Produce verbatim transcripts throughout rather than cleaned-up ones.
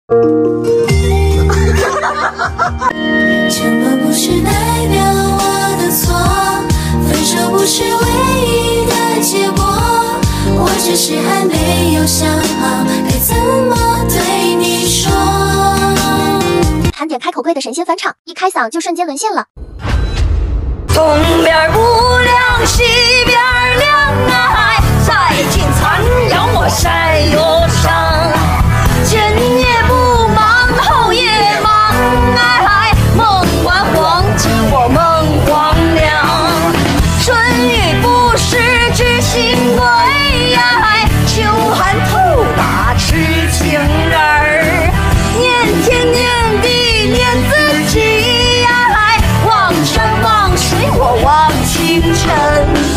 沉默不是代表我的错，分手不是唯一的结果，我只是还没有想好该怎么对你说。 盘点开口跪的神仙翻唱，一开嗓就瞬间沦陷了。 东边不亮西边亮啊，再进残阳我晒忧伤，前夜不忙后夜忙，哎，梦幻黄金我梦黄粱，春雨不湿知心归呀，秋寒吐打痴情人儿，念天念地念自己呀，望山望水我望清晨。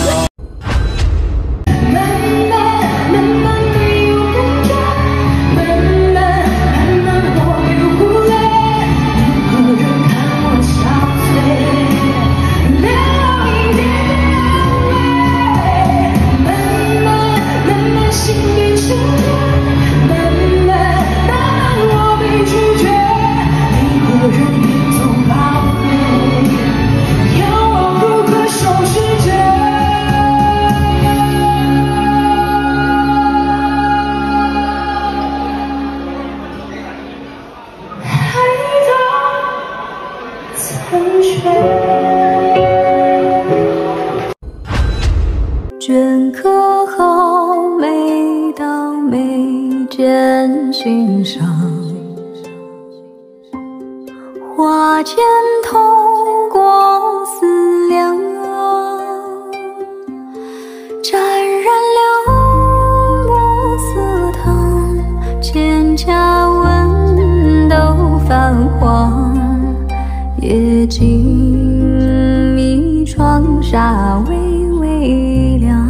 镌刻好每道眉间心上，花间透过思量，沾染了墨色烫，蒹葭闻都泛黄，夜静谧窗纱微微亮。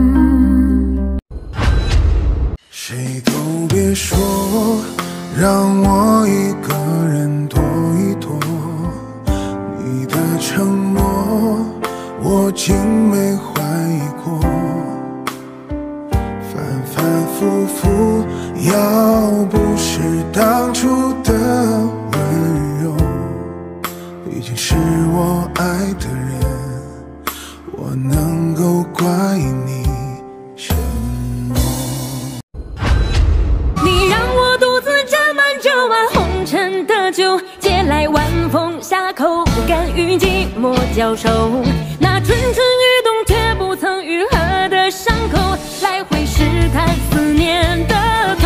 谁都别说，让我一个人躲一躲。你的承诺，我竟没怀疑过。反反复复，要不是当初的温柔，毕竟是我爱的人，我能够怪你什么？ 你让我独自斟满这碗红尘的酒，借来晚风下口，不敢与寂寞交手。那蠢蠢欲动却不曾愈合的伤口，来回试探思念的痛。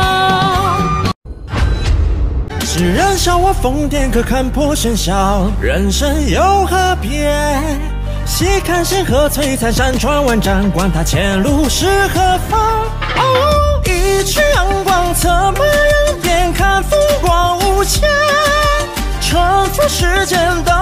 是燃烧我疯癫，可看破喧嚣，人生又何别？细看星河璀璨，山川万丈，管它前路是何方。哦，一曲阳光，策马扬鞭，看风光无限，沉浮世间的